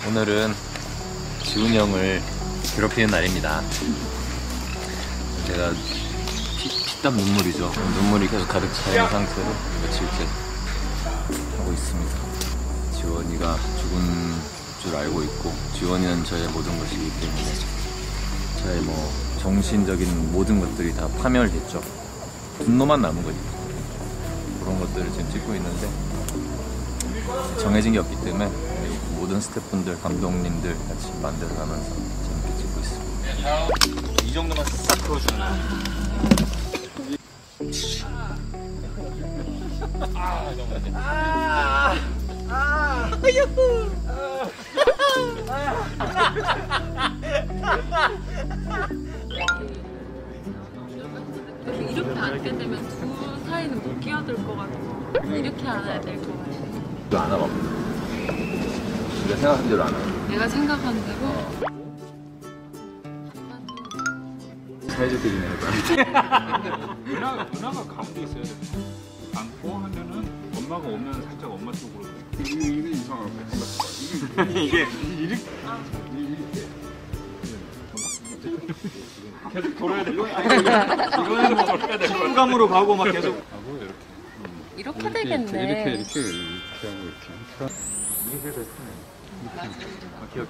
오늘은 지훈이 형을 괴롭히는 날입니다. 제가 피땀 눈물이죠. 눈물이 계속 가득 차 있는 상태로 며칠째 하고 있습니다. 지원이가 죽은 줄 알고 있고, 지원이는 저의 모든 것이기 때문에 저의 뭐 정신적인 모든 것들이 다 파멸됐죠. 분노만 남은 거지. 그런 것들을 지금 찍고 있는데 정해진 게 없기 때문에 모든 스태프분들, 감독님들 같이 만들어가면서 재밌게 찍고 있습니다. 이 정도만 싹 풀어주는 거야. 이렇게 앉게 되면 두 사이는 못 끼어들 것 같고 이렇게 안아야 될 것 같아. 이거 안 와봐. 내가 생각한 대로 안 와. 내가 생각한 대로 사이좋게 지내는 거야. 누나가 가운데 있어야 돼. 안고 하면은 엄마가 오면 살짝 엄마 쪽으로. 이게 이상하고. 이게 이렇게. 계속 돌아야 돼. 이거는 뭐 돌아야 돼. 순감으로 가고 막 계속. 이렇게 되겠네. 이렇게 하고 이렇게. 이게 제일 베스트네. 기억.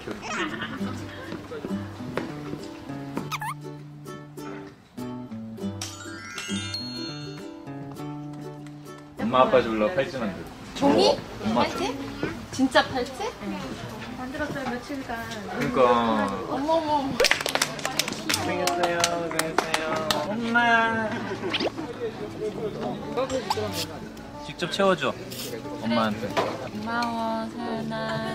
엄마 아빠 줄러 팔찌 만들. 종이? 엄마 팔찌? 진짜 팔찌? 만들었어요 며칠간. 그러니까. 어머머. 고생했어요. 엄마. 직접 채워줘. 엄마한테. 고마워 서연아.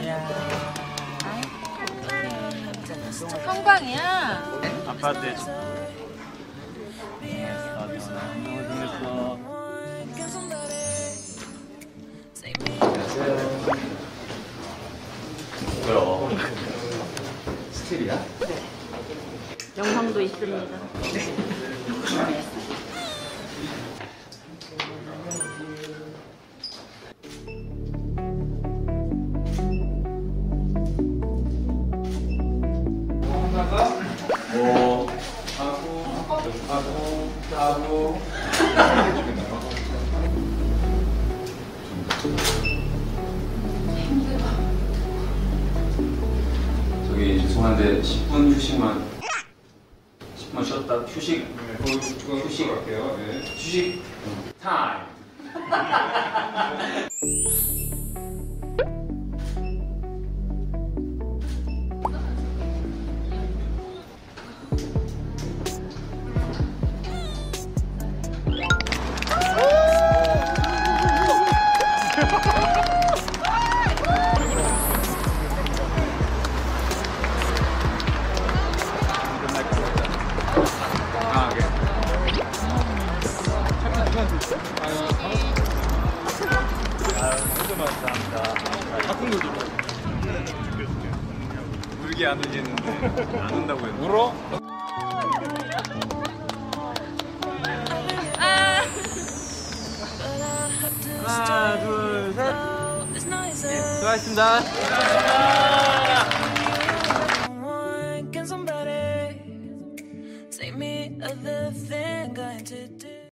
형광이야. 아빠한테 해줘. 너무 재밌어. 뭐야? 스틸이야? 네. 영상도 있습니다. 하고 저기 죄송한데 10분 휴식만 10분 쉬었다 휴식 갈게요. 네. 휴식 타임. 울게 안 울겠는데 안 운다고 해. 울어? 하나, 둘, 셋. 네, 수고하셨습니다.